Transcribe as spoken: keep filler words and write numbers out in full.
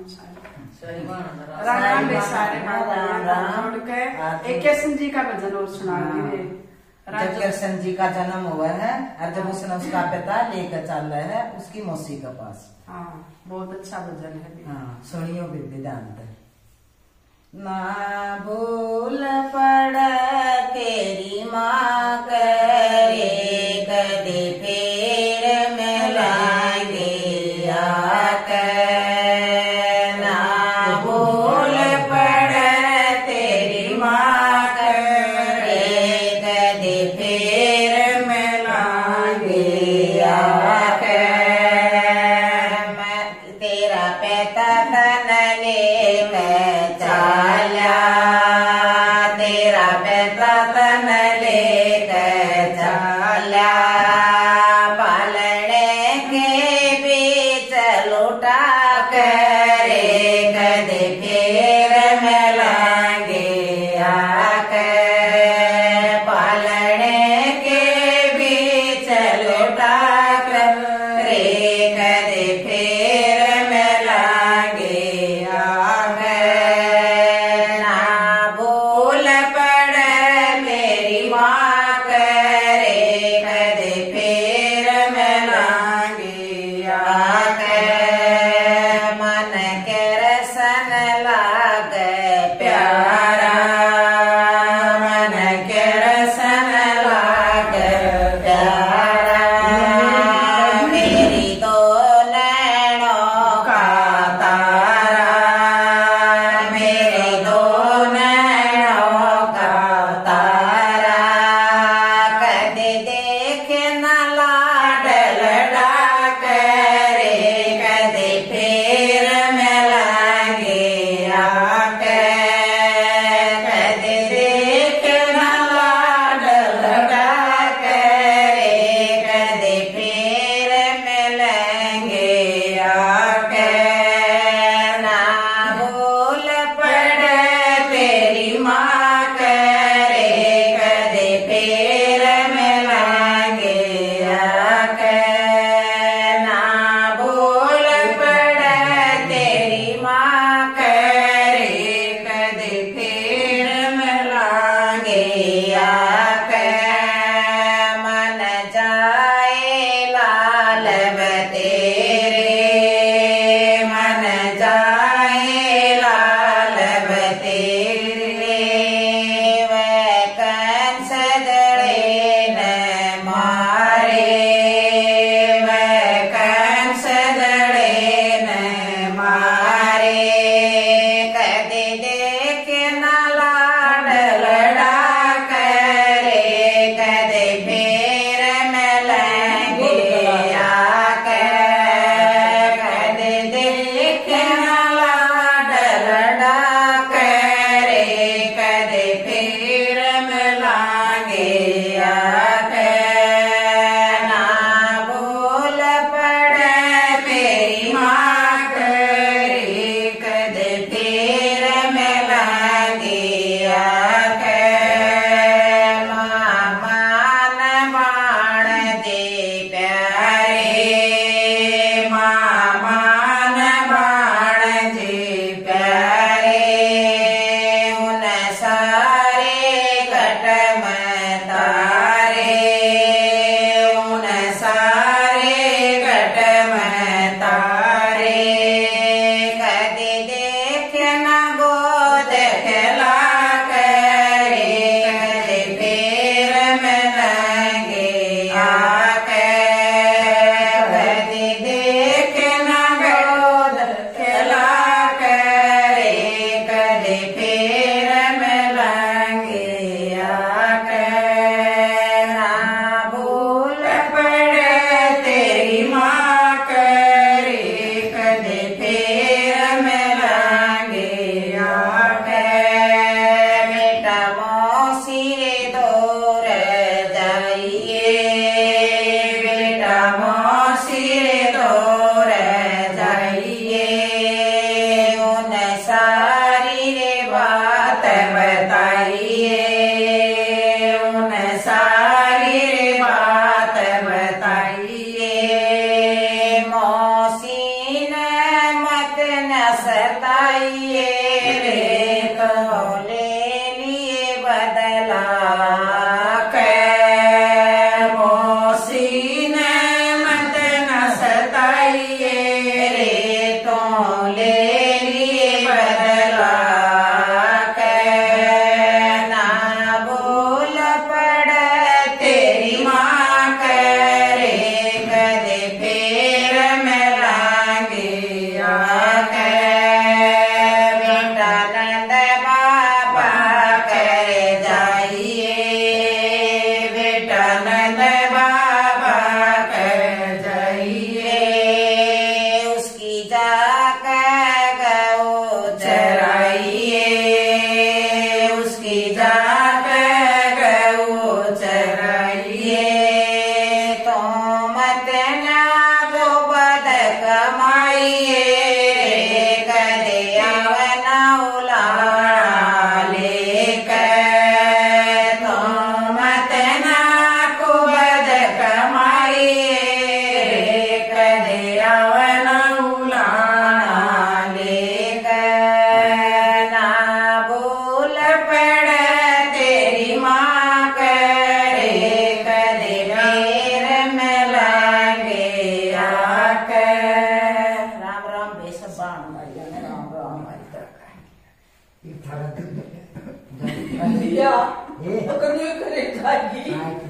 राम रे सारे जोड़ के एक कृष्ण जी का भजन और सुना दी। जब कृष्ण जी का जन्म हुआ है और जब उसने उसका पिता लेकर चल रहा है उसकी मौसी के पास। हाँ बहुत अच्छा भजन है। हाँ सुनियो विद्यान्त। ना भूल पड़ तेरी माँ करे कदे फेर मिलाएंगे आकर। ना भूल पड़ तेरी माँ करे कदे फेर मिलाएंगे आकर। मैं तेरा पिता तन लेकर चाला, तेरा पिता तन लेकर चाला। पालने के बीच लुटा करे कदे फेर मिलाएंगे आकर। पालने के बीच लुटा करे कदे फेर मिलाएंगे आकर। ना भूल पड़ मेरी माँ करे कदे फेर मिलाएंगे आकर। मन के रसन लाग प्यारा, मन के रसन लाग प्यारा। मेरी तो नैनों का तारा, मेरी तो नैनों का तारा। कदे देख न लाडल डाकरे कदे फेर मिलाएंगे आकर। कदे देख न लाडल डाकरे कदे फेर मिलेंगे आकर। ना भूल पड़ तेरी माँ करे कदे फेर मिलेंगे आकर। ना भूल पड़ तेरी माँ करे कदे फेर मिलेंगे आकर। मन जाए लाल तेरे, मन जाए लाल तेरे। वह कंस दड़े न मारे, वह कंस दड़े न मारे। कदे देख न लाडल डाकरे कदे फेर मिलेंगे आकर। कदे देख न लाडल डाकरे कदे फेर मिलेंगे आकर। ना भूल पड़ मेरी माँ करे कदे फेर मिलेंगे आकर। माँ मान बाण दे प्यारे, माँ मान बाण दे प्यारे। उन सारे घट में तारे, उन सारे घट में तारे। कदे देख न गोद खिला करे कदे फेर मिलेंगे आकर। कदे देख न गोद खिला करे कदे फेर मिलेंगे आकर। ना भूल पड़ तेरी माँ करे कदे फेर मिलेंगे आकर। बेटा मौसी दूर जाइए, बेटा मौसी दूर जाइए। उन सारी रे बात बताइए, उन सारी रे बात बताइए। मौसी ने मत न सताइए रे तो ले लिए बदला के मौसी ने मत न सताइए रे तो ले लिए बदला के ना बोल पड़ तेरी माँ करे कदे फेर मिलांगे आके बेटा नंद बाबा करे जाइए बेटा नंद बाबा करे जाइए उसकी जाके गौ चराइए उसकी जाके गौ चराइए तो मत ना गोबद कमाइए कदे आवना उलाड़ा लेकर तो मत ना गोबद कमाइए कदे आवना उलाड़ा लेकर ना बोल पड़ तेरी माँ करे कदे मेर मिलांगे आकर राम राम बेसबान राम राम भैया ये अगर ये करे जाएगी